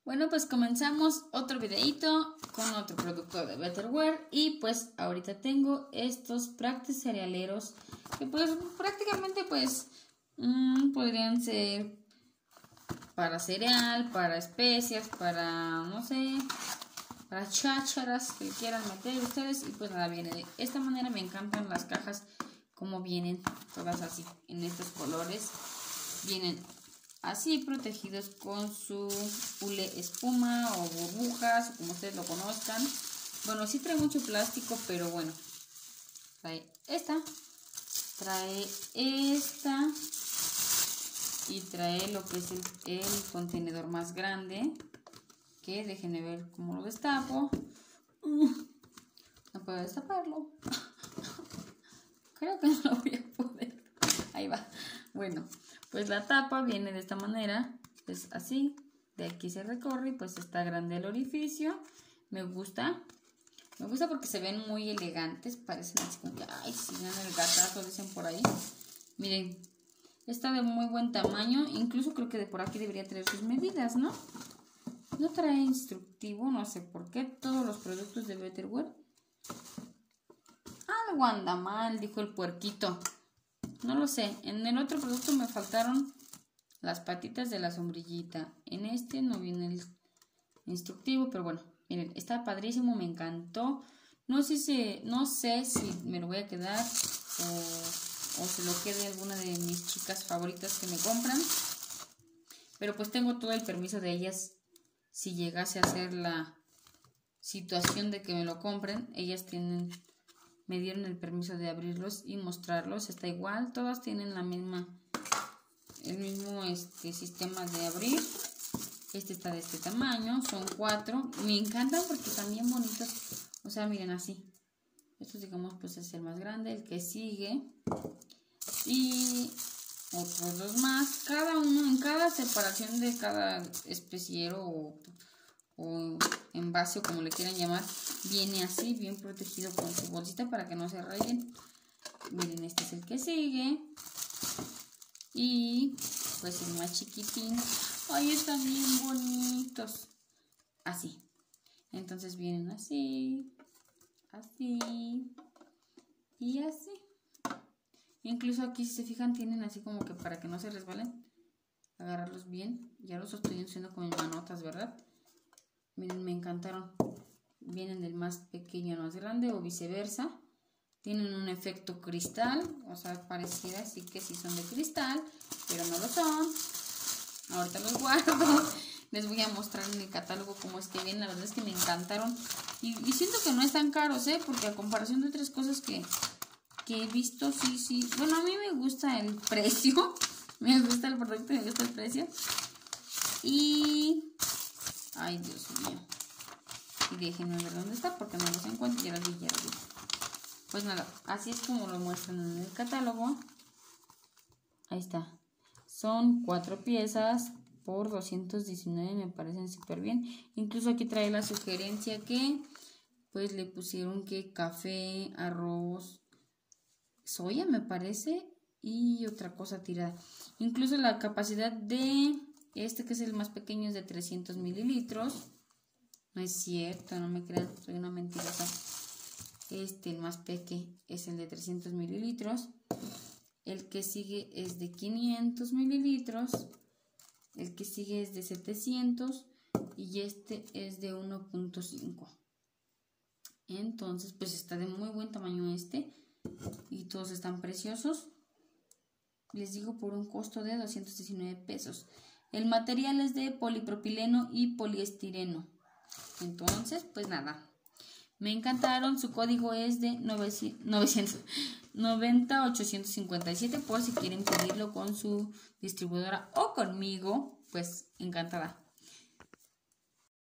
Bueno, pues comenzamos otro videito con otro producto de Betterware y pues ahorita tengo estos Practice cerealeros que pues prácticamente pues podrían ser para cereal, para especias, para no sé, para chácharas que le quieran meter ustedes. Y pues nada, viene de esta manera. Me encantan las cajas como vienen todas así en estos colores, vienen así protegidos con su hule espuma o burbujas, o como ustedes lo conozcan. Bueno, sí trae mucho plástico, pero bueno, trae esta y trae lo que es el contenedor más grande, que déjenme ver cómo lo destapo. No puedo destaparlo. Creo que no lo voy a poder. Ahí va. Bueno, pues la tapa viene de esta manera. Es así. De aquí se recorre y pues está grande el orificio. Me gusta. Me gusta porque se ven muy elegantes. Parecen así como que, ay, si ven el gatazo, dicen por ahí. Miren, está de muy buen tamaño. Incluso creo que de por aquí debería tener sus medidas, ¿no? No trae instructivo, no sé por qué. Todos los productos de Betterware. Algo anda mal, dijo el puerquito. No lo sé. En el otro producto me faltaron las patitas de la sombrillita. En este no viene el instructivo, pero bueno, miren, está padrísimo, me encantó. No sé si me lo voy a quedar o se lo quede alguna de mis chicas favoritas que me compran. Pero pues tengo todo el permiso de ellas. Si llegase a ser la situación de que me lo compren, ellas me dieron el permiso de abrirlos y mostrarlos. Está igual, todas tienen el mismo sistema de abrir. Este está de este tamaño, son 4. Me encantan porque están bien bonitos. O sea, miren así. Estos, digamos, pues es el más grande, el que sigue. Y otros dos más. Cada uno, en cada separación de cada especiero o envase o como le quieran llamar, viene así, bien protegido con su bolsita para que no se rayen. Miren, este es el que sigue. Y pues el más chiquitín. Ay, están bien bonitos. Así. Entonces vienen así, así y así. Incluso aquí, si se fijan, tienen así como que para que no se resbalen, agarrarlos bien. Ya los estoy haciendo con mis manotas, ¿verdad? Miren, me encantaron. Vienen del más pequeño al más grande o viceversa. Tienen un efecto cristal, o sea, pareciera así que sí son de cristal, pero no lo son. Ahorita los guardo. Les voy a mostrar en el catálogo cómo es que vienen. La verdad es que me encantaron. Y siento que no están caros, porque a comparación de otras cosas que he visto, sí. Bueno, a mí me gusta el precio. Me gusta el producto, me gusta el precio. Y... ay, Dios mío. Y déjenme ver dónde está porque no los encuentro. Ya los vi. Pues nada, así es como lo muestran en el catálogo. Ahí está. Son 4 piezas por 219, me parecen súper bien. Incluso aquí trae la sugerencia que pues le pusieron que café, arroz, soya me parece y otra cosa tirada. Incluso la capacidad de este, que es el más pequeño, es de 300 mililitros. No es cierto, no me crean, soy una mentirosa. El más pequeño es el de 300 mililitros. El que sigue es de 500 mililitros. El que sigue es de 700. Y este es de 1.5. Entonces, pues está de muy buen tamaño este. Y todos están preciosos. Les digo, por un costo de 219 pesos. El material es de polipropileno y poliestireno. Entonces, pues nada. Me encantaron, su código es de 90857 por si quieren pedirlo con su distribuidora o conmigo, pues encantada.